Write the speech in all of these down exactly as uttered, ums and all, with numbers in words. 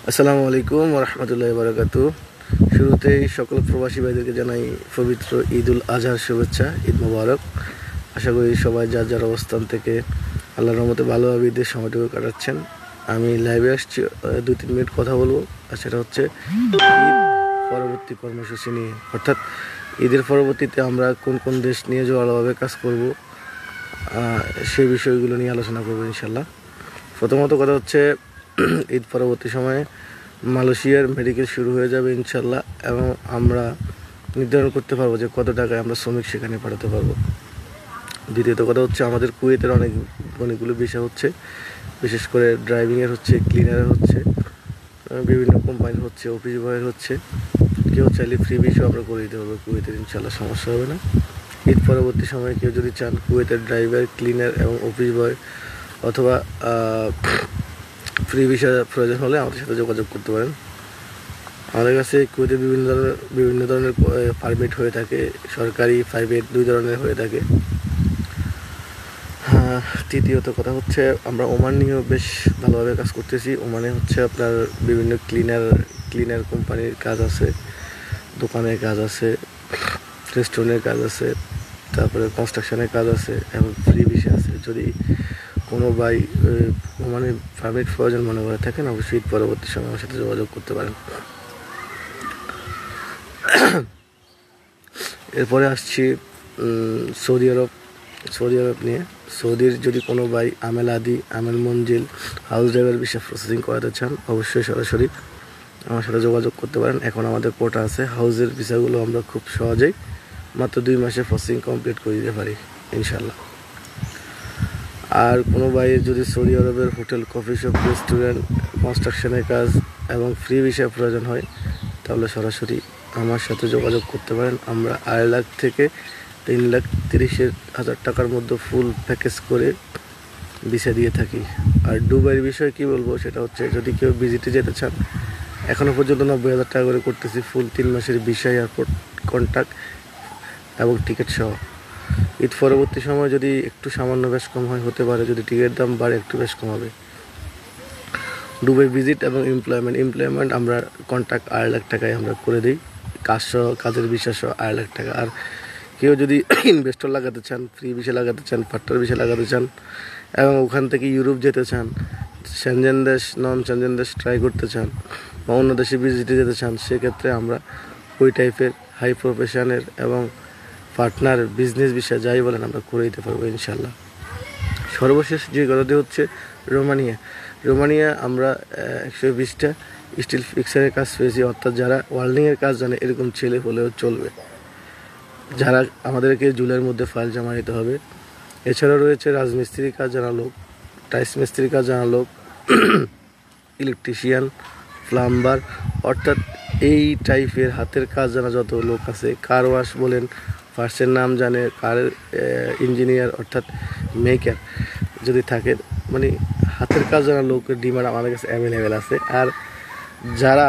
আসসালামু আলাইকুম ওয়া রাহমাতুল্লাহি ওয়া বারাকাতুহু। শুরুতেই সকল প্রবাসী ভাইদেরকে জানাই পবিত্র ঈদুল আজহার শুভেচ্ছা, ঈদ মোবারক। আশা করি সবাই যার যার অবস্থান থেকে আল্লাহর রহমতে ভালোভাবে ঈদের সময়টুকু কাটাচ্ছেন। আমি লাইভে আসছি দুই তিন মিনিট কথা বলবো, আর সেটা হচ্ছে ঈদ পরবর্তী কর্মসূচি নিয়ে, অর্থাৎ ঈদের পরবর্তীতে আমরা কোন কোন দেশ নিয়ে জোরালোভাবে কাজ করব সেই বিষয়গুলো নিয়ে আলোচনা করবো ইনশাল্লাহ। প্রথমত কথা হচ্ছে ঈদ পরবর্তী সময়ে মালয়েশিয়ার মেডিকেল শুরু হয়ে যাবে ইনশাল্লাহ, এবং আমরা নির্ধারণ করতে পারবো যে কত টাকায় আমরা শ্রমিক সেখানে পাঠাতে পারবো। দ্বিতীয়ত কথা হচ্ছে আমাদের কুয়েতের অনেক অনেকগুলো বিষয় হচ্ছে, বিশেষ করে ড্রাইভিংয়ের হচ্ছে, ক্লিনারের হচ্ছে, বিভিন্ন কোম্পানির হচ্ছে, অফিস বয়ের হচ্ছে। কেউ চাইলে ফ্রি বিষয় আমরা করে দিতে পারবো কুয়েতের, ইনশাল্লাহ সমস্যা হবে না। ঈদ পরবর্তী সময়ে কেউ যদি চান কুয়েতের ড্রাইভার, ক্লিনার এবং অফিস বয় অথবা ফ্রি ভিসা প্রয়োজন হলে আমাদের সাথে যোগাযোগ করতে পারেন। আমাদের কাছে কুয়েতে বিভিন্ন ধরনের বিভিন্ন ধরনের পারমিট হয়ে থাকে, সরকারি প্রাইভেট দুই ধরনের হয়ে থাকে। হ্যাঁ, তৃতীয়ত কথা হচ্ছে আমরা ওমান নিয়েও বেশ ভালোভাবে কাজ করতেছি। ওমানে হচ্ছে আপনার বিভিন্ন ক্লিনার ক্লিনার কোম্পানির কাজ আছে, দোকানের কাজ আছে, রেস্টুরেন্টের কাজ আছে, তারপরে কনস্ট্রাকশনের কাজ আছে এবং ফ্রি ভিসা আছে। যদি কোনো ভাই মানে পারমিট প্রয়োজন মনে করে থাকেন, অবশ্যই ঈদ পরবর্তী সময় আমার সাথে যোগাযোগ করতে পারেন। এরপরে আসছি সৌদি আরব সৌদি আরব নিয়ে। সৌদির যদি কোনো ভাই আমেল আদি, আমেল মঞ্জিল, হাউস ড্রাইভার ভিসা প্রসেসিং করাতে চান, অবশ্যই সরাসরি আমার সাথে যোগাযোগ করতে পারেন। এখন আমাদের কোটা আছে, হাউসের ভিসাগুলো আমরা খুব সহজেই মাত্র দুই মাসে প্রসেসিং কমপ্লিট করে দিতে পারি ইনশাল্লাহ। আর কোনো ভাইয়ের যদি সৌদি আরবের হোটেল, কফি শপ, রেস্টুরেন্ট, কনস্ট্রাকশনের কাজ এবং ফ্রি ভিসা প্রয়োজন হয়, তাহলে সরাসরি আমার সাথে যোগাযোগ করতে পারেন। আমরা আড়াই লাখ থেকে তিন লাখ তিরিশের হাজার টাকার মধ্যে ফুল প্যাকেজ করে ভিসা দিয়ে থাকি। আর দুবাইয়ের বিষয়ে কি বলবো, সেটা হচ্ছে যদি কেউ ভিজিটে যেতে চান, এখনও পর্যন্ত নব্বই হাজার টাকা করে করতেছি ফুল তিন মাসের ভিসা, এয়ারপোর্ট কন্ট্যাক্ট এবং টিকিট সহ। ঈদ পরবর্তী সময় যদি একটু সামান্য বেশ কম হয় হতে পারে, যদি টিকিটের দাম বাড়ে একটু বেশ কম হবে। দুবাই ভিজিট এবং এমপ্লয়মেন্ট এমপ্লয়মেন্ট আমরা কন্ট্যাক্ট আড়াই লাখ টাকায় আমরা করে দিই, কাজ সহ, কাজের বিশ্বাস সহ আড়াই লাখ টাকা। আর কেউ যদি ইনভেস্টর লাগাতে চান, ফ্রি ভিসা লাগাতে চান, পার্টনার ভিসা লাগাতে চান এবং ওখান থেকে ইউরোপ যেতে চান, সেনজেন দেশ, নন সেনজেন দেশ ট্রাই করতে চান বা অন্য দেশে ভিজিটে যেতে চান, সেক্ষেত্রে আমরা ওই টাইপের হাই প্রফেশনের এবং পার্টনার বিজনেস বিষয় যাই বলেন আমরা করে দিতে পারবো ইনশাল্লাহ। সর্বশেষ যে কথাটি হচ্ছে রোমানিয়া। রোমানিয়া আমরা একশো বিশটা স্টিল ফিক্সারের কাজ পেয়েছি, অর্থাৎ যারা ওয়েল্ডিংয়ের কাজ জানে এরকম ছেলে হলেও চলবে, যারা আমাদেরকে জুলাইয়ের মধ্যে ফাইল জমা দিতে হবে। এছাড়াও রয়েছে রাজমিস্ত্রির কাজ জানা লোক, টাইস মিস্ত্রির কাজ জানা লোক, ইলেকট্রিশিয়ান, প্লাম্বার, অর্থাৎ এই টাইপের হাতের কাজ জানা যত লোক আছে, কার ওয়াশ বলেন, ফার্স্টের নাম জানে, কার ইঞ্জিনিয়ার অর্থাৎ মেকার যদি থাকে, মানে হাতের কাজ জানা লোকের ডিমান্ড আমাদের কাছে অ্যাভেলেবেল আছে। আর যারা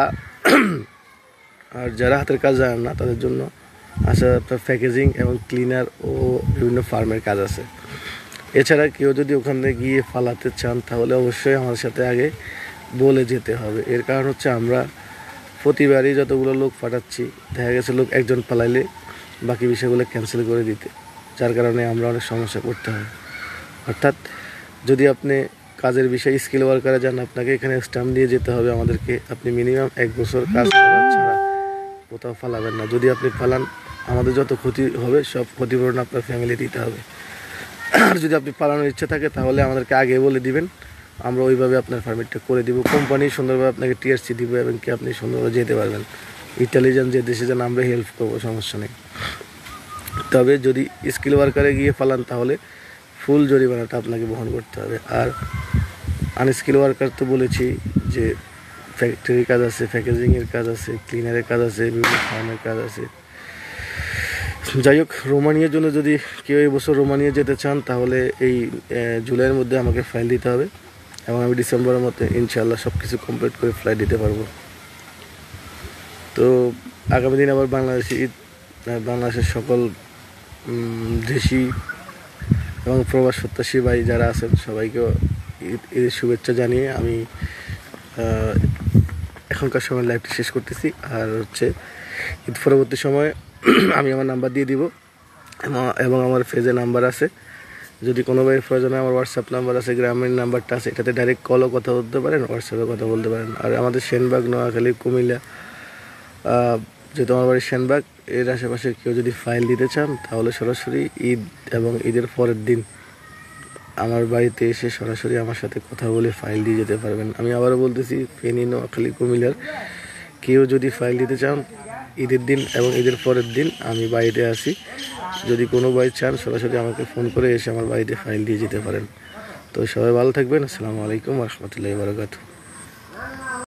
আর যারা হাতের কাজ জানেন না, তাদের জন্য আসলে আপনার প্যাকেজিং এবং ক্লিনার ও বিভিন্ন ফার্মের কাজ আছে। এছাড়া কেউ যদি ওখানে গিয়ে ফালাতে চান, তাহলে অবশ্যই আমার সাথে আগে বলে যেতে হবে। এর কারণ হচ্ছে আমরা প্রতিবারই যতগুলো লোক পাঠাচ্ছি, দেখা গেছে লোক একজন পালাইলে বাকি বিষয়গুলো ক্যান্সেল করে দিতে, যার কারণে আমরা অনেক সমস্যা করতে হয়। অর্থাৎ যদি আপনি কাজের বিষয়ে স্কিল ওয়ার্কারে যান, আপনাকে এখানে স্ট্যাম্প দিয়ে যেতে হবে আমাদেরকে। আপনি মিনিমাম এক বছর কাজ করা ছাড়া কোথাও ফালাবেন না। যদি আপনি ফালান, আমাদের যত ক্ষতি হবে সব ক্ষতিপূরণ আপনার ফ্যামিলি দিতে হবে। আর যদি আপনি পালানোর ইচ্ছা থাকে, তাহলে আমাদেরকে আগে বলে দিবেন, আমরা ওইভাবে আপনার পারমিটটা করে দিব। কোম্পানি সুন্দরভাবে আপনাকে টিআরসি দিব এবং কি আপনি সুন্দরভাবে যেতে পারবেন। ইতালি যান, যে দেশে যান, আমরা হেল্প করবো, সমস্যা নেই। তবে যদি স্কিল ওয়ার্কারে গিয়ে ফালান, তাহলে ফুল জরিমানাটা আপনাকে বহন করতে হবে। আর আনস্কিল ওয়ার্কার তো বলেছি যে ফ্যাক্টরির কাজ আছে, প্যাকেজিংয়ের কাজ আছে, ক্লিনারের কাজ আছে, বিভিন্ন ফার্মের কাজ আছে। যাই হোক, রোমানিয়ার জন্য যদি কেউ এই বছর রোমানিয়া যেতে চান, তাহলে এই জুলাইয়ের মধ্যে আমাকে ফাইল দিতে হবে এবং আমি ডিসেম্বরের মধ্যে ইনশাআল্লাহ সব কিছু কমপ্লিট করে ফ্লাইট দিতে পারবো। তো আগামী দিন আবার বাংলাদেশি ঈদ, বাংলাদেশের সকল দেশি এবং প্রবাস প্রত্যাশী ভাই যারা আছেন সবাইকে ঈদের শুভেচ্ছা জানিয়ে আমি এখনকার সময় লাইভটি শেষ করতেছি। আর হচ্ছে ঈদ পরবর্তী সময়ে আমি আমার নাম্বার দিয়ে দিব এবং আমার ফেজে নাম্বার আছে, যদি কোনো ভাইয়ের প্রয়োজনে আমার হোয়াটসঅ্যাপ নাম্বার আছে, গ্রামীণ নাম্বারটা আছে, এটাতে ডাইরেক্ট কলও কথা বলতে পারেন, হোয়াটসঅ্যাপে কথা বলতে পারেন। আর আমাদের সেনবাগ, নোয়াখালী, কুমিল্লা, যেহেতু আমার বাড়ি সেনবাগ, এর আশেপাশে কেউ যদি ফাইল দিতে চান তাহলে সরাসরি ঈদ এবং ঈদের পরের দিন আমার বাড়িতে এসে সরাসরি আমার সাথে কথা বলে ফাইল দিয়ে যেতে পারবেন। আমি আবারও বলতেছি, ফেনী, নোয়াখালী, কুমিল্লার কেউ যদি ফাইল দিতে চান ঈদের দিন এবং ঈদের পরের দিন আমি বাড়িতে আসি। যদি কোনো ভাই চান সরাসরি আমাকে ফোন করে এসে আমার বাড়িতে ফাইল দিয়ে যেতে পারেন। তো সবাই ভালো থাকবেন। আসসালামু আলাইকুম ওয়া রাহমাতুল্লাহি ওয়া বারাকাতুহু।